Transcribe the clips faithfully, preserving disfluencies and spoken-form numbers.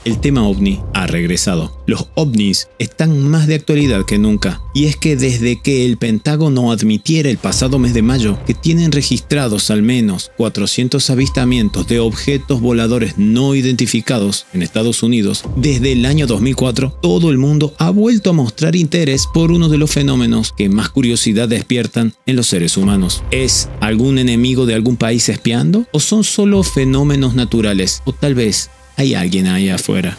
El tema ovni ha regresado. Los ovnis están más de actualidad que nunca, y es que desde que el Pentágono admitiera el pasado mes de mayo que tienen registrados al menos cuatrocientos avistamientos de objetos voladores no identificados en Estados Unidos, desde el año dos mil cuatro, todo el mundo ha vuelto a mostrar interés por uno de los fenómenos que más curiosidad despiertan en los seres humanos. ¿Es algún enemigo de algún país espiando? ¿O son solo fenómenos naturales? ¿O tal vez hay alguien ahí afuera?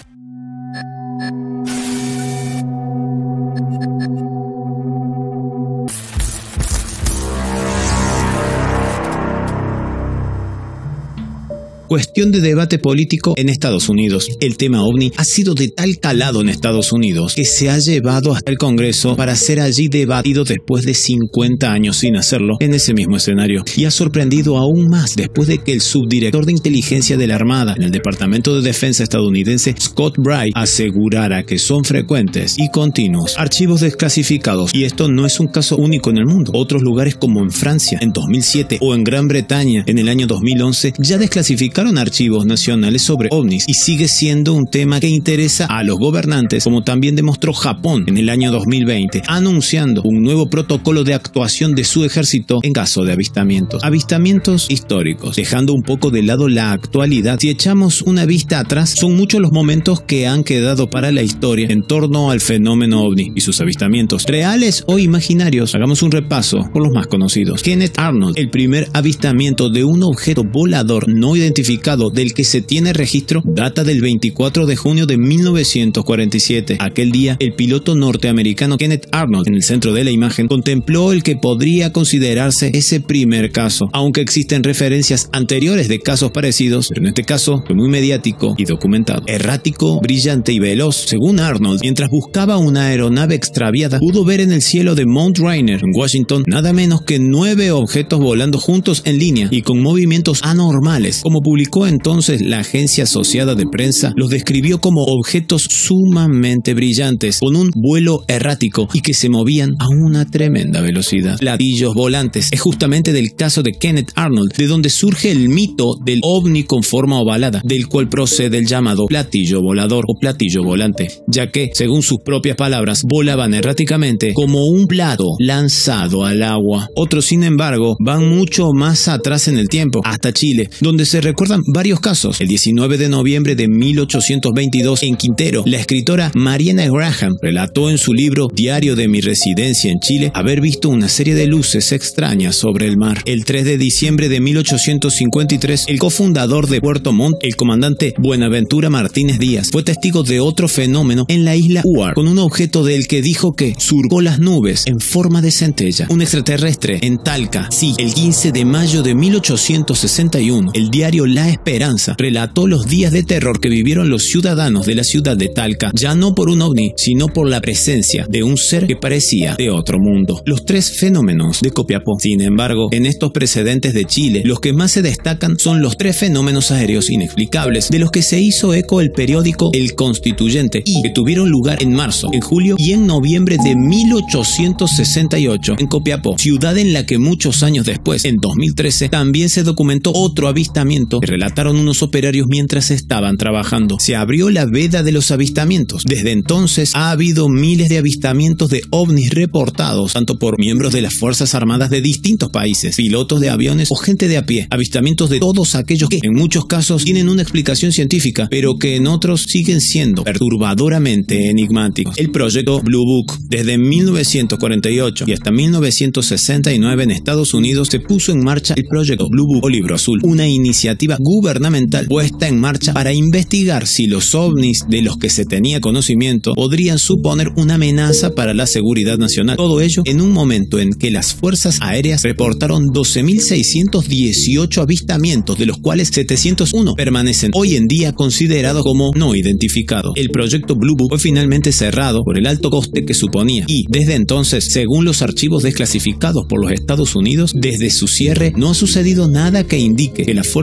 Cuestión de debate político en Estados Unidos. El tema ovni ha sido de tal calado en Estados Unidos que se ha llevado hasta el Congreso para ser allí debatido después de cincuenta años sin hacerlo en ese mismo escenario. Y ha sorprendido aún más después de que el subdirector de inteligencia de la Armada en el Departamento de Defensa estadounidense, Scott Bray, asegurara que son frecuentes y continuos archivos desclasificados. Y esto no es un caso único en el mundo. Otros lugares como en Francia en dos mil siete o en Gran Bretaña en el año dos mil once ya desclasificaron archivos nacionales sobre ovnis, y sigue siendo un tema que interesa a los gobernantes, como también demostró Japón en el año dos mil veinte, anunciando un nuevo protocolo de actuación de su ejército en caso de avistamientos. Avistamientos históricos. Dejando un poco de lado la actualidad, si echamos una vista atrás, son muchos los momentos que han quedado para la historia en torno al fenómeno ovni y sus avistamientos, reales o imaginarios. Hagamos un repaso por los más conocidos. Kenneth Arnold, el primer avistamiento de un objeto volador no identificado del que se tiene registro, data del veinticuatro de junio de mil novecientos cuarenta y siete. Aquel día, el piloto norteamericano Kenneth Arnold, en el centro de la imagen, contempló el que podría considerarse ese primer caso, aunque existen referencias anteriores de casos parecidos, pero en este caso fue muy mediático y documentado. Errático, brillante y veloz, según Arnold, mientras buscaba una aeronave extraviada, pudo ver en el cielo de Mount Rainier, en Washington, nada menos que nueve objetos volando juntos en línea y con movimientos anormales. Como publicó entonces la agencia asociada de prensa, los describió como objetos sumamente brillantes, con un vuelo errático y que se movían a una tremenda velocidad. Platillos volantes. Es justamente del caso de Kenneth Arnold de donde surge el mito del ovni con forma ovalada, del cual procede el llamado platillo volador o platillo volante, ya que, según sus propias palabras, volaban erráticamente como un plato lanzado al agua. Otros, sin embargo, van mucho más atrás en el tiempo, hasta Chile, donde se recuerdan varios casos. El diecinueve de noviembre de mil ochocientos veintidós, en Quintero, la escritora Mariana Graham relató en su libro Diario de mi residencia en Chile haber visto una serie de luces extrañas sobre el mar. El tres de diciembre de mil ochocientos cincuenta y tres, el cofundador de Puerto Montt, el comandante Buenaventura Martínez Díaz, fue testigo de otro fenómeno en la isla Huar, con un objeto del que dijo que surcó las nubes en forma de centella. Un extraterrestre en Talca. Sí, el quince de mayo de mil ochocientos sesenta y uno, el diario La Esperanza relató los días de terror que vivieron los ciudadanos de la ciudad de Talca, ya no por un ovni, sino por la presencia de un ser que parecía de otro mundo. Los tres fenómenos de Copiapó. Sin embargo, en estos precedentes de Chile, los que más se destacan son los tres fenómenos aéreos inexplicables, de los que se hizo eco el periódico El Constituyente, y que tuvieron lugar en marzo, en julio y en noviembre de mil ochocientos sesenta y ocho en Copiapó, ciudad en la que muchos años después, en dos mil trece, también se documentó otro avistamiento que relataron unos operarios mientras estaban trabajando. Se abrió la veda de los avistamientos. Desde entonces ha habido miles de avistamientos de ovnis reportados, tanto por miembros de las Fuerzas Armadas de distintos países, pilotos de aviones o gente de a pie. Avistamientos de todos aquellos que, en muchos casos, tienen una explicación científica, pero que en otros siguen siendo perturbadoramente enigmáticos. El proyecto Blue Book. Desde mil novecientos cuarenta y ocho y hasta mil novecientos sesenta y nueve en Estados Unidos se puso en marcha el proyecto Blue Book o Libro Azul, una iniciativa gubernamental puesta en marcha para investigar si los ovnis de los que se tenía conocimiento podrían suponer una amenaza para la seguridad nacional. Todo ello en un momento en que las fuerzas aéreas reportaron doce mil seiscientos dieciocho avistamientos, de los cuales setecientos uno permanecen hoy en día considerados como no identificados. El proyecto Blue Book fue finalmente cerrado por el alto coste que suponía, y desde entonces, según los archivos desclasificados por los Estados Unidos, desde su cierre no ha sucedido nada que indique que la Fuerza Aérea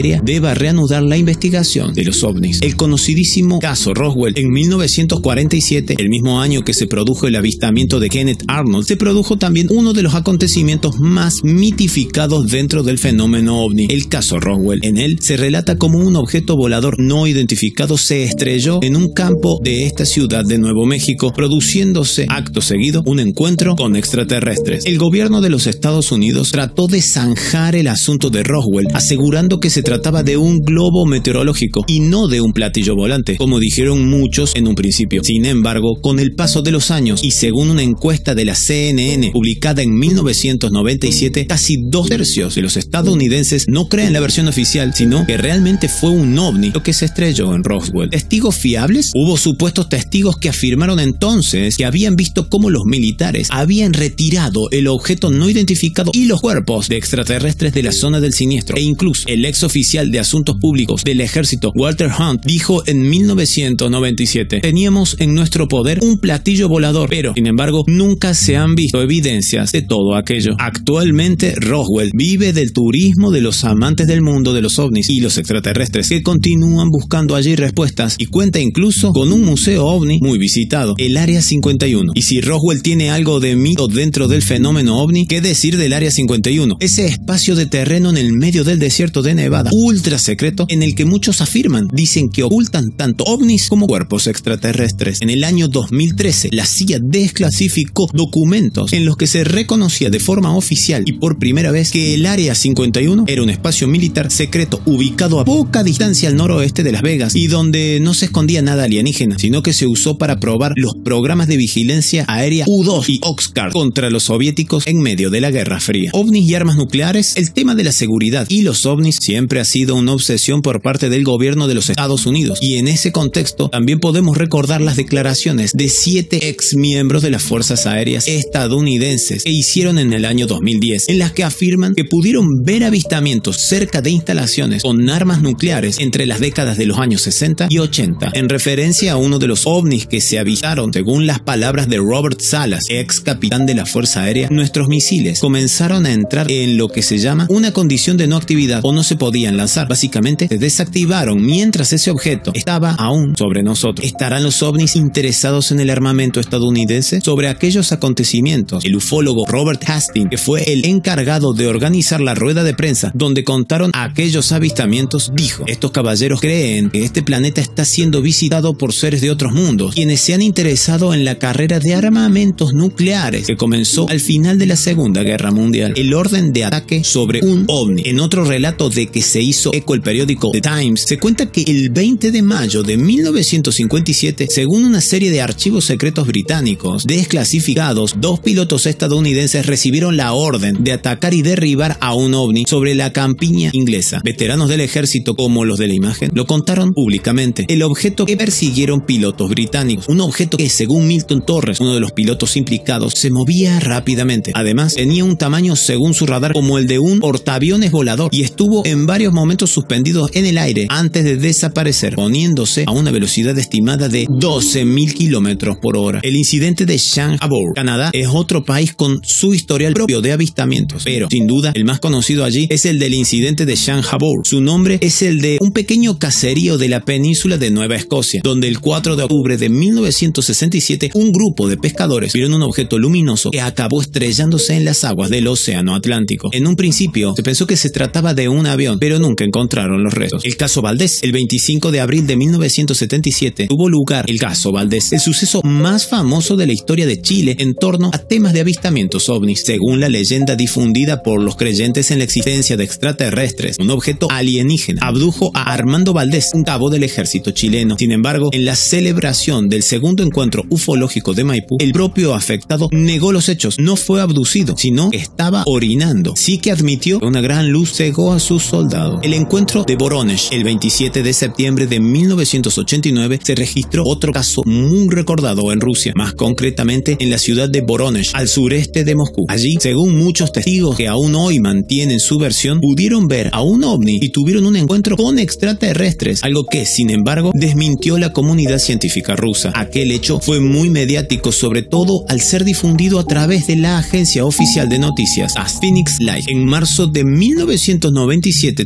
aérea deba reanudar la investigación de los ovnis. El conocidísimo caso Roswell en mil novecientos cuarenta y siete, el mismo año que se produjo el avistamiento de Kenneth Arnold, se produjo también uno de los acontecimientos más mitificados dentro del fenómeno ovni, el caso Roswell. En él se relata cómo un objeto volador no identificado se estrelló en un campo de esta ciudad de Nuevo México, produciéndose acto seguido un encuentro con extraterrestres. El gobierno de los Estados Unidos trató de zanjar el asunto de Roswell, asegurando que se trataba de un globo meteorológico y no de un platillo volante, como dijeron muchos en un principio. Sin embargo, con el paso de los años y según una encuesta de la C N N publicada en mil novecientos noventa y siete, casi dos tercios de los estadounidenses no creen la versión oficial, sino que realmente fue un ovni lo que se estrelló en Roswell. ¿Testigos fiables? Hubo supuestos testigos que afirmaron entonces que habían visto cómo los militares habían retirado el objeto no identificado y los cuerpos de extraterrestres de la zona del siniestro, e incluso el ex oficial de asuntos públicos del ejército Walter Hunt dijo en mil novecientos noventa y siete: teníamos en nuestro poder un platillo volador, pero sin embargo nunca se han visto evidencias de todo aquello. Actualmente Roswell vive del turismo de los amantes del mundo de los ovnis y los extraterrestres, que continúan buscando allí respuestas, y cuenta incluso con un museo ovni muy visitado, el Área cincuenta y uno. Y si Roswell tiene algo de mito dentro del fenómeno ovni, ¿qué decir del Área cincuenta y uno? Ese espacio de terreno en el medio del desierto de Nevada, ultra secreto, en el que muchos afirman, dicen que ocultan tanto ovnis como cuerpos extraterrestres. En el año dos mil trece, la C I A desclasificó documentos en los que se reconocía de forma oficial y por primera vez que el Área cincuenta y uno era un espacio militar secreto ubicado a poca distancia al noroeste de Las Vegas y donde no se escondía nada alienígena, sino que se usó para probar los programas de vigilancia aérea U dos y Oxcart contra los soviéticos en medio de la Guerra Fría. Ovnis y armas nucleares. El tema de la seguridad y los ovnis siempre ha sido una obsesión por parte del gobierno de los Estados Unidos, y en ese contexto también podemos recordar las declaraciones de siete ex miembros de las fuerzas aéreas estadounidenses que hicieron en el año dos mil diez, en las que afirman que pudieron ver avistamientos cerca de instalaciones con armas nucleares entre las décadas de los años sesenta y ochenta, en referencia a uno de los ovnis que se avistaron. Según las palabras de Robert Salas, ex capitán de la Fuerza Aérea, nuestros misiles comenzaron a entrar en lo que se llama una condición de no actividad, o no se podían lanzar. Básicamente se desactivaron mientras ese objeto estaba aún sobre nosotros. ¿Estarán los ovnis interesados en el armamento estadounidense? Sobre aquellos acontecimientos, el ufólogo Robert Hastings, que fue el encargado de organizar la rueda de prensa donde contaron aquellos avistamientos, dijo: estos caballeros creen que este planeta está siendo visitado por seres de otros mundos, quienes se han interesado en la carrera de armamentos nucleares que comenzó al final de la Segunda Guerra Mundial. El orden de ataque sobre un ovni. En otro relato de que se hizo eco el periódico The Times, se cuenta que el veinte de mayo de mil novecientos cincuenta y siete, según una serie de archivos secretos británicos desclasificados, dos pilotos estadounidenses recibieron la orden de atacar y derribar a un ovni sobre la campiña inglesa. Veteranos del ejército como los de la imagen lo contaron públicamente. El objeto que persiguieron pilotos británicos, un objeto que, según Milton Torres, uno de los pilotos implicados, se movía rápidamente. Además, tenía un tamaño, según su radar, como el de un portaaviones volador, y estuvo en varios momentos suspendido en el aire antes de desaparecer, poniéndose a una velocidad estimada de doce mil kilómetros por hora. El incidente de Shang Harbor, Canadá, es otro país con su historial propio de avistamientos, pero sin duda el más conocido allí es el del incidente de Shang Harbor. Su nombre es el de un pequeño caserío de la península de Nueva Escocia, donde el cuatro de octubre de mil novecientos sesenta y siete un grupo de pescadores vieron un objeto luminoso que acabó estrellándose en las aguas del océano Atlántico. En un principio se pensó que se trataba de un avión, pero nunca encontraron los restos. El caso Valdés. El veinticinco de abril de mil novecientos setenta y siete tuvo lugar el caso Valdés, el suceso más famoso de la historia de Chile en torno a temas de avistamientos ovnis. Según la leyenda difundida por los creyentes en la existencia de extraterrestres, un objeto alienígena abdujo a Armando Valdés, un cabo del ejército chileno. Sin embargo, en la celebración del segundo encuentro ufológico de Maipú, el propio afectado negó los hechos. No fue abducido, sino que estaba orinando. Sí que admitió que una gran luz cegó a sus soldados. El encuentro de Voronezh. El veintisiete de septiembre de mil novecientos ochenta y nueve se registró otro caso muy recordado en Rusia, más concretamente en la ciudad de Voronezh, al sureste de Moscú. Allí, según muchos testigos que aún hoy mantienen su versión, pudieron ver a un ovni y tuvieron un encuentro con extraterrestres, algo que, sin embargo, desmintió la comunidad científica rusa. Aquel hecho fue muy mediático, sobre todo al ser difundido a través de la agencia oficial de noticias, A S Phoenix Light. En marzo de mil novecientos noventa y siete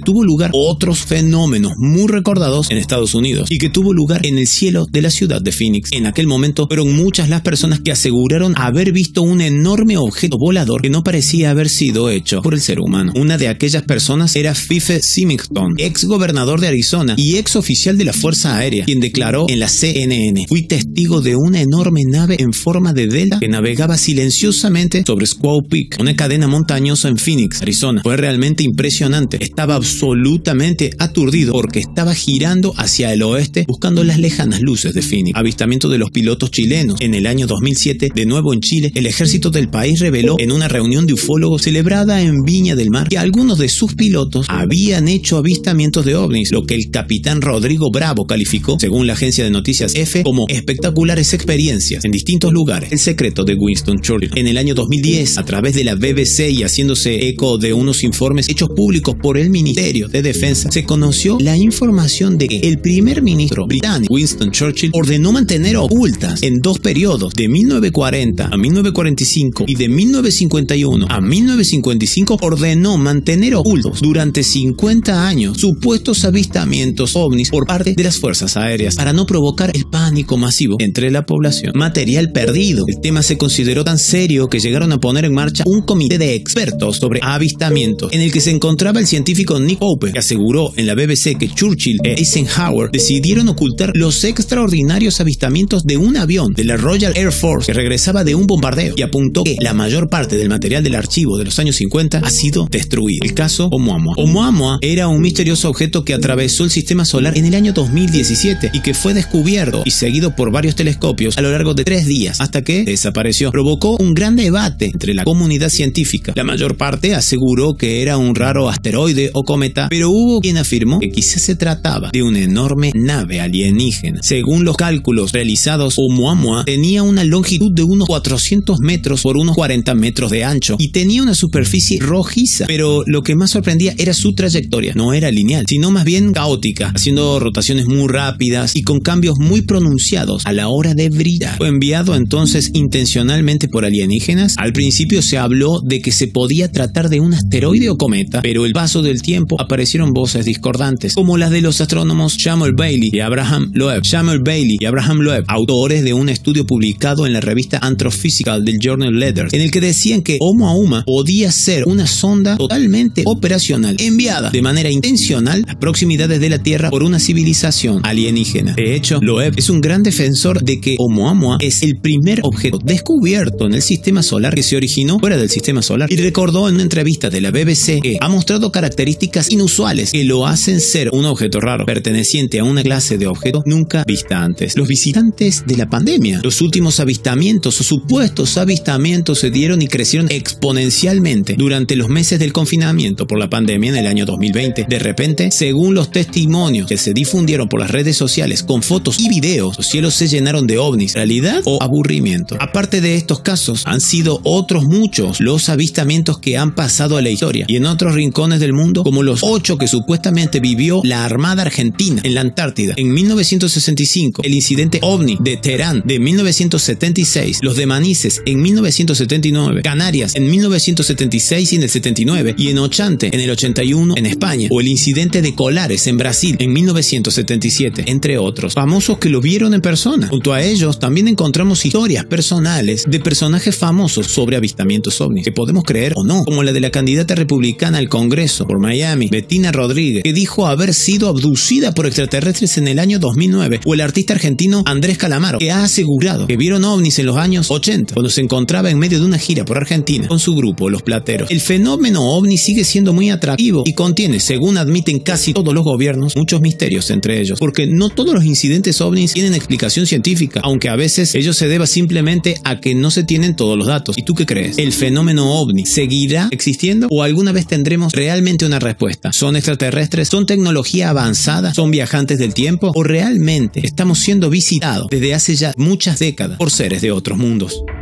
tuvo lugar otros fenómenos muy recordados en Estados Unidos y que tuvo lugar en el cielo de la ciudad de Phoenix. En aquel momento fueron muchas las personas que aseguraron haber visto un enorme objeto volador que no parecía haber sido hecho por el ser humano. Una de aquellas personas era Fife Symington, ex gobernador de Arizona y ex oficial de la Fuerza Aérea, quien declaró en la C N N: fui testigo de una enorme nave en forma de delta que navegaba silenciosamente sobre Squaw Peak, una cadena montañosa en Phoenix, Arizona. Fue realmente impresionante. Estaba absolutamente aturdido porque estaba girando hacia el oeste buscando las lejanas luces de Phoenix. Avistamiento de los pilotos chilenos. En el año dos mil siete, de nuevo en Chile, el ejército del país reveló en una reunión de ufólogos celebrada en Viña del Mar que algunos de sus pilotos habían hecho avistamientos de ovnis, lo que el capitán Rodrigo Bravo calificó, según la agencia de noticias EFE, como espectaculares experiencias en distintos lugares. El secreto de Winston Churchill. En el año dos mil diez, a través de la B B C y haciéndose eco de unos informes hechos públicos por el Ministerio de Defensa, se conoció la información de que el primer ministro británico, Winston Churchill, ordenó mantener ocultas en dos periodos, de mil novecientos cuarenta a mil novecientos cuarenta y cinco y de mil novecientos cincuenta y uno a mil novecientos cincuenta y cinco, ordenó mantener ocultos durante cincuenta años supuestos avistamientos ovnis por parte de las fuerzas aéreas para no provocar el pánico masivo entre la población. Material perdido. El tema se consideró tan serio que llegaron a poner en marcha un comité de expertos sobre avistamientos, en el que se encontraba el científico Nick Pope, que aseguró en la B B C que Churchill e Eisenhower decidieron ocultar los extraordinarios avistamientos de un avión de la Royal Air Force que regresaba de un bombardeo, y apuntó que la mayor parte del material del archivo de los años cincuenta ha sido destruido. El caso Oumuamua. Oumuamua era un misterioso objeto que atravesó el sistema solar en el año dos mil diecisiete y que fue descubierto y seguido por varios telescopios a lo largo de tres días hasta que desapareció. Provocó un gran debate entre la comunidad científica. La mayor parte aseguró que era un raro asteroide o cometa, pero hubo quien afirmó que quizás se trataba de una enorme nave alienígena. Según los cálculos realizados, Oumuamua tenía una longitud de unos cuatrocientos metros por unos cuarenta metros de ancho y tenía una superficie rojiza, pero lo que más sorprendía era su trayectoria. No era lineal, sino más bien caótica, haciendo rotaciones muy rápidas y con cambios muy pronunciados a la hora de brillar. Fue enviado entonces intencionalmente por alienígenas. Al principio se habló de que se podía tratar de un asteroide o cometa, pero el paso del tiempo aparecieron voces discordantes, como las de los astrónomos Samuel Bailey y Abraham Loeb. Samuel Bailey y Abraham Loeb, autores de un estudio publicado en la revista Astrophysical del Journal Letters, en el que decían que Oumuamua podía ser una sonda totalmente operacional, enviada de manera intencional a las proximidades de la Tierra por una civilización alienígena. De hecho, Loeb es un gran defensor de que Oumuamua es el primer objeto descubierto en el sistema solar que se originó fuera del sistema solar, y recordó en una entrevista de la B B C que ha mostrado características inusuales que lo hacen ser un objeto raro, perteneciente a una clase de objetos nunca vista antes. Los visitantes de la pandemia. Los últimos avistamientos o supuestos avistamientos se dieron y crecieron exponencialmente durante los meses del confinamiento por la pandemia en el año dos mil veinte. De repente, según los testimonios que se difundieron por las redes sociales con fotos y videos, los cielos se llenaron de ovnis, realidad o aburrimiento. Aparte de estos casos, han sido otros muchos los avistamientos que han pasado a la historia, y en otros rincones del mundo, como los ocho que supuestamente vivió la Armada Argentina en la Antártida en mil novecientos sesenta y cinco, el incidente OVNI de Teherán de mil novecientos setenta y seis, los de Manises en mil novecientos setenta y nueve, Canarias en mil novecientos setenta y seis y en el setenta y nueve, y en Ochante en el ochenta y uno en España, o el incidente de Colares en Brasil en mil novecientos setenta y siete, entre otros. Famosos que lo vieron en persona. Junto a ellos también encontramos historias personales de personajes famosos sobre avistamientos ovnis, que podemos creer o no, como la de la candidata republicana al Congreso por Miami, Bettina Rodríguez, que dijo haber sido abducida por extraterrestres en el año dos mil nueve, o el artista argentino Andrés Calamaro, que ha asegurado que vieron ovnis en los años ochenta, cuando se encontraba en medio de una gira por Argentina con su grupo Los Plateros. El fenómeno ovni sigue siendo muy atractivo y contiene, según admiten casi todos los gobiernos, muchos misterios entre ellos, porque no todos los incidentes ovnis tienen explicación científica, aunque a veces ello se deba simplemente a que no se tienen todos los datos. ¿Y tú qué crees? ¿El fenómeno ovni seguirá existiendo o alguna vez tendremos realmente una respuesta? ¿Son extraterrestres? ¿Son tecnología avanzada? ¿Son viajantes del tiempo? ¿O realmente estamos siendo visitados desde hace ya muchas décadas por seres de otros mundos?